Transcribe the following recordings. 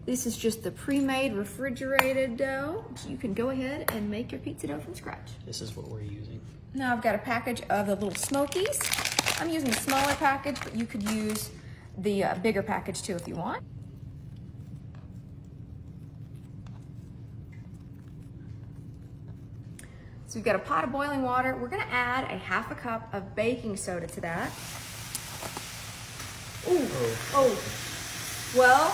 This is just the pre-made refrigerated dough. So you can go ahead and make your pizza dough from scratch. This is what we're using. Now I've got a package of the little Smokies. I'm using a smaller package, but you could use the bigger package too if you want. So we've got a pot of boiling water. We're gonna add a 1/2 cup of baking soda to that. Ooh, oh, well,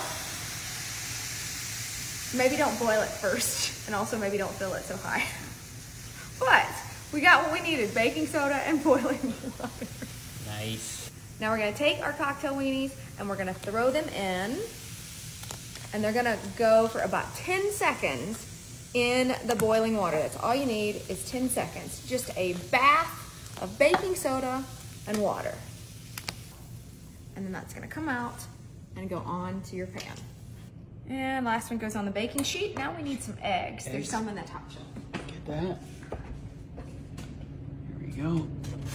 maybe don't boil it first, and also maybe don't fill it so high. But we got what we needed, baking soda and boiling water. Nice. Now we're gonna take our cocktail weenies and we're gonna throw them in, and they're gonna go for about 10 seconds in the boiling water. That's all you need is 10 seconds. Just a bath of baking soda and water. And then that's gonna come out and go on to your pan. And last one goes on the baking sheet. Now we need some eggs. There's some in that top shelf. Get that. Here we go.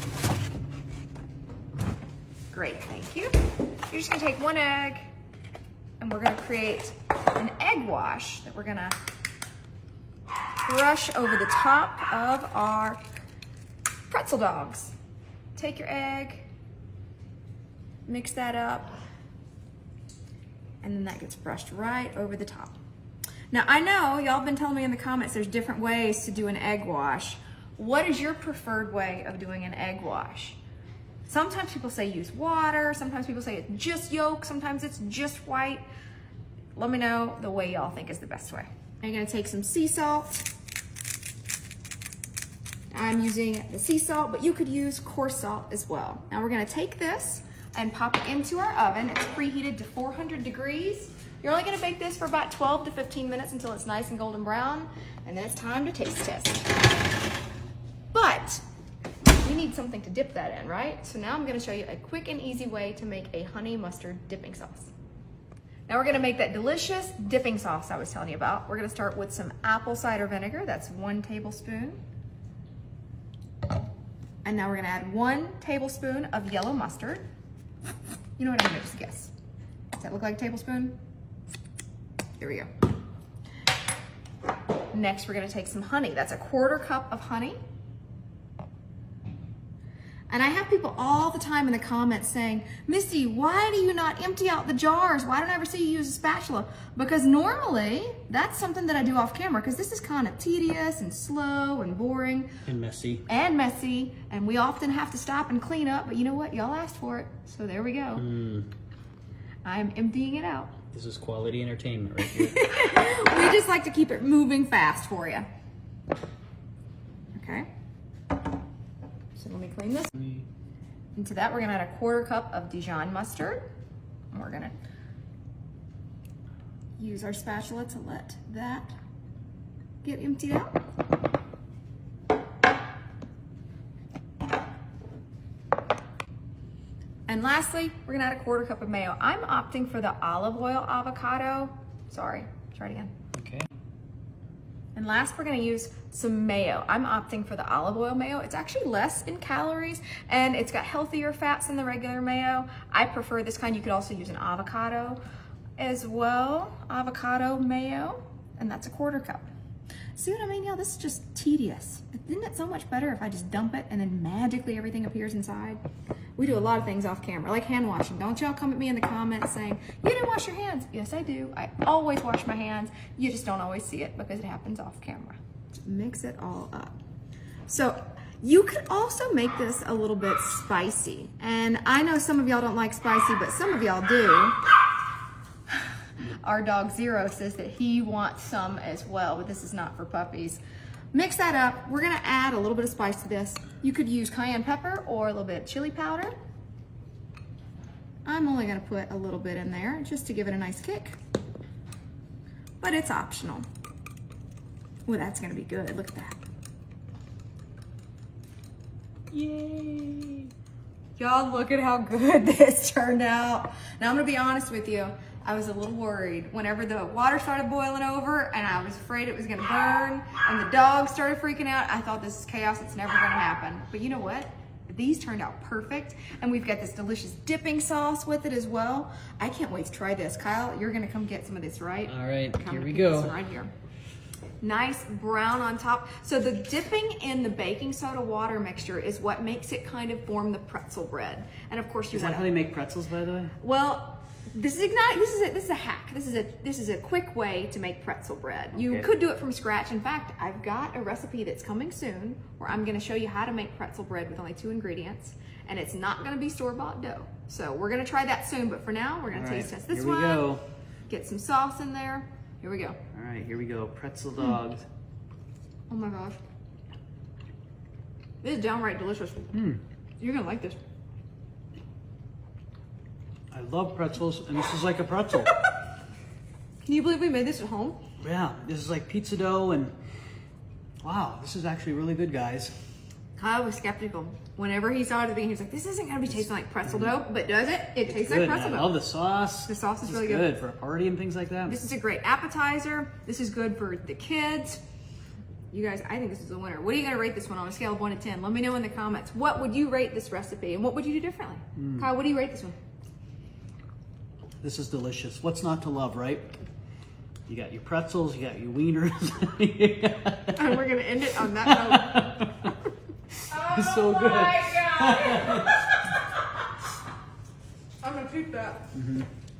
Great, thank you. You're just gonna take one egg and we're gonna create an egg wash that we're gonna brush over the top of our pretzel dogs. Take your egg, mix that up, and then that gets brushed right over the top. Now I know y'all been telling me in the comments there's different ways to do an egg wash. What is your preferred way of doing an egg wash? Sometimes people say use water, sometimes people say it's just yolk, sometimes it's just white. Let me know the way y'all think is the best way. I'm gonna take some sea salt. I'm using the sea salt, but you could use coarse salt as well. Now we're gonna take this and pop it into our oven. It's preheated to 400 degrees. You're only gonna bake this for about 12 to 15 minutes until it's nice and golden brown, and then it's time to taste test. But we need something to dip that in, right? So now I'm gonna show you a quick and easy way to make a honey mustard dipping sauce. Now we're gonna make that delicious dipping sauce I was telling you about. We're gonna start with some apple cider vinegar. That's 1 tablespoon. And now we're gonna add 1 tablespoon of yellow mustard. You know what, I'm gonna just guess. Does that look like a tablespoon? There we go. Next, we're gonna take some honey. That's a 1/4 cup of honey. And I have people all the time in the comments saying, Misty, why do you not empty out the jars? Why don't I ever see you use a spatula? Because normally, that's something that I do off camera, because this is kind of tedious and slow and boring. And messy. And messy, and we often have to stop and clean up, but you know what? Y'all asked for it, so there we go. I'm emptying it out. This is quality entertainment right here. We just like to keep it moving fast for you. Okay. So let me clean this. Into that, we're gonna add a 1/4 cup of Dijon mustard. And we're gonna use our spatula to let that get emptied out. And lastly, we're gonna add a 1/4 cup of mayo. I'm opting for the olive oil avocado. Sorry, try it again. Okay. And last, we're gonna use some mayo. I'm opting for the olive oil mayo. It's actually less in calories and it's got healthier fats than the regular mayo. I prefer this kind. You could also use an avocado as well. Avocado mayo, and that's a 1/4 cup. See what I mean, y'all? This is just tedious. Isn't it so much better if I just dump it and then magically everything appears inside? We do a lot of things off camera, like hand washing. Don't y'all come at me in the comments saying, you didn't wash your hands. Yes, I do. I always wash my hands. You just don't always see it because it happens off camera. Just mix it all up. So you could also make this a little bit spicy. And I know some of y'all don't like spicy, but some of y'all do. Our dog Zero says that he wants some as well, but this is not for puppies. Mix that up. We're gonna add a little bit of spice to this. You could use cayenne pepper or a little bit of chili powder. I'm only gonna put a little bit in there just to give it a nice kick, but it's optional. Well, that's gonna be good. Look at that. Yay. Y'all, look at how good this turned out. Now I'm gonna be honest with you. I was a little worried whenever the water started boiling over and I was afraid it was gonna burn and the dogs started freaking out. I thought this is chaos, it's never gonna happen. But you know what? These turned out perfect. And we've got this delicious dipping sauce with it as well. I can't wait to try this. Kyle, you're gonna come get some of this, right? All right, Come here we get go. this one right here. Nice brown on top. So the dipping in the baking soda water mixture is what makes it kind of form the pretzel bread. And of course you Is that how they make pretzels, by the way? well, this is a hack. This is a quick way to make pretzel bread. You Okay. could do it from scratch. In fact, I've got a recipe that's coming soon where I'm going to show you how to make pretzel bread with only 2 ingredients, and it's not going to be store-bought dough. So we're going to try that soon, but for now, we're going to taste test this here we one. go. Get some sauce in there. Here we go. All right, here we go. Pretzel Dogs. Oh my gosh. This is downright delicious. You're going to like this. I love pretzels, and this is like a pretzel. Can you believe we made this at home? Yeah, this is like pizza dough, and wow, this is actually really good, guys. Kyle was skeptical. Whenever he saw it at the beginning, he was like, this isn't gonna be tasting like pretzel dough, but does it? It tastes like Good. pretzel I dough. love the sauce. The sauce is This really good. for a party and things like that. This is a great appetizer. This is good for the kids. You guys, I think this is a winner. What are you gonna rate this one on a scale of 1 to 10? Let me know in the comments. What would you rate this recipe, and what would you do differently? Kyle, what do you rate this one? This is delicious. What's not to love, right? You got your pretzels, you got your wieners. And we're gonna end it on that note. It's so good. My God. I'm gonna keep that.